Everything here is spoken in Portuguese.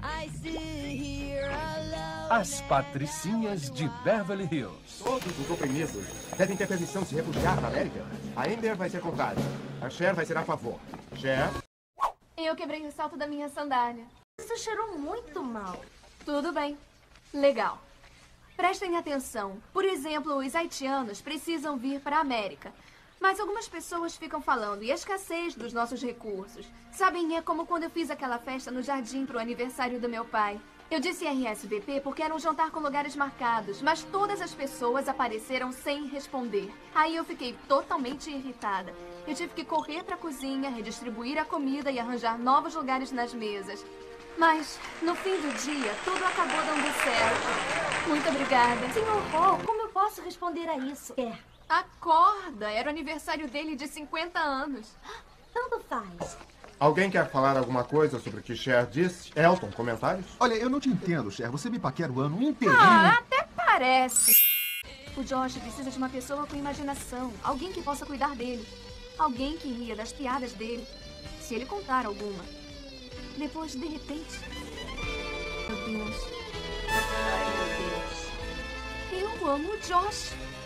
As Patricinhas de Beverly Hills. Todos os oprimidos devem ter permissão de se refugiar na América. A Amber vai ser contrária. A Cher vai ser a favor. Cher? Eu quebrei o salto da minha sandália. Isso cheirou muito mal. Tudo bem. Legal. Prestem atenção. Por exemplo, os haitianos precisam vir para a América. Mas algumas pessoas ficam falando e a escassez dos nossos recursos. Sabem, é como quando eu fiz aquela festa no jardim para o aniversário do meu pai. Eu disse RSVP porque era um jantar com lugares marcados, mas todas as pessoas apareceram sem responder. Aí eu fiquei totalmente irritada. Eu tive que correr para a cozinha, redistribuir a comida e arranjar novos lugares nas mesas. Mas, no fim do dia, tudo acabou dando certo. Muito obrigada. Senhor Hall, como eu posso responder a isso? Acorda! Era o aniversário dele de 50 anos. Tanto faz. Alguém quer falar alguma coisa sobre o que Cher disse? Elton, comentários? Olha, eu não te entendo, Cher. Você me paquera o ano inteirinho. Até parece. O Josh precisa de uma pessoa com imaginação. Alguém que possa cuidar dele. Alguém que ria das piadas dele. Se ele contar alguma. Depois, de repente... Meu Deus. Ai, meu Deus. Eu amo o Josh.